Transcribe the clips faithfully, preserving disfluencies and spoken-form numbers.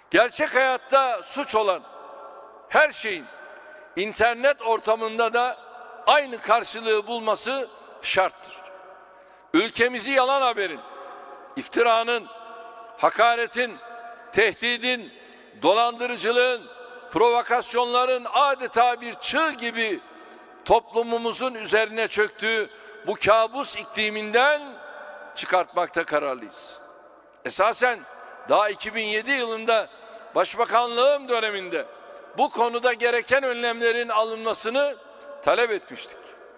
Gerçek hayatta suç olan her şeyin internet ortamında da aynı karşılığı bulması şarttır. Ülkemizi yalan haberin, iftiranın, hakaretin, tehdidin, dolandırıcılığın, provokasyonların adeta bir çığ gibi toplumumuzun üzerine çöktüğü bu kabus ikliminden çıkartmakta kararlıyız. Esasen daha iki bin yedi yılında Başbakanlığım döneminde bu konuda gereken önlemlerin alınmasını talep etmiştik.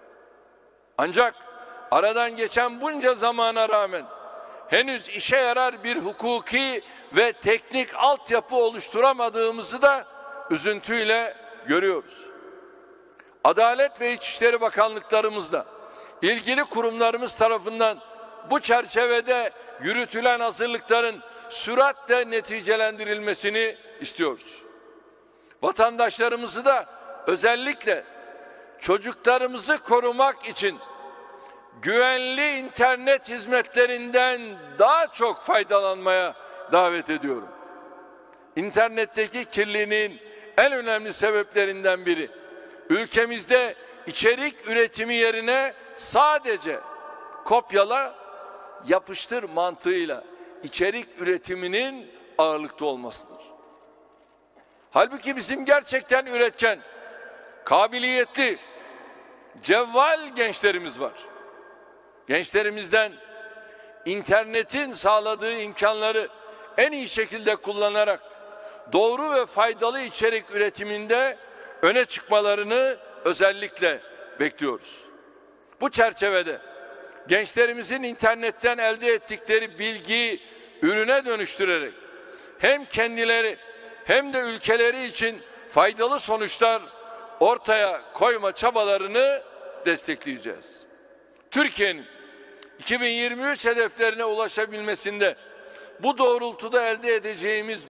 Ancak aradan geçen bunca zamana rağmen henüz işe yarar bir hukuki ve teknik altyapı oluşturamadığımızı da üzüntüyle görüyoruz. Adalet ve İçişleri Bakanlıklarımızla ilgili kurumlarımız tarafından bu çerçevede yürütülen hazırlıkların süratle neticelendirilmesini istiyoruz. Vatandaşlarımızı da özellikle çocuklarımızı korumak için güvenli internet hizmetlerinden daha çok faydalanmaya davet ediyorum. İnternetteki kirliliğin en önemli sebeplerinden biri, ülkemizde içerik üretimi yerine sadece kopyala, yapıştır mantığıyla içerik üretiminin ağırlıkta olmasıdır. Halbuki bizim gerçekten üretken, kabiliyetli, cevval gençlerimiz var. Gençlerimizden internetin sağladığı imkanları en iyi şekilde kullanarak doğru ve faydalı içerik üretiminde öne çıkmalarını özellikle bekliyoruz. Bu çerçevede gençlerimizin internetten elde ettikleri bilgiyi ürüne dönüştürerek hem kendileri hem de ülkeleri için faydalı sonuçlar ortaya koyma çabalarını destekleyeceğiz. Türkiye'nin iki bin yirmi üç hedeflerine ulaşabilmesinde bu doğrultuda elde edeceğimiz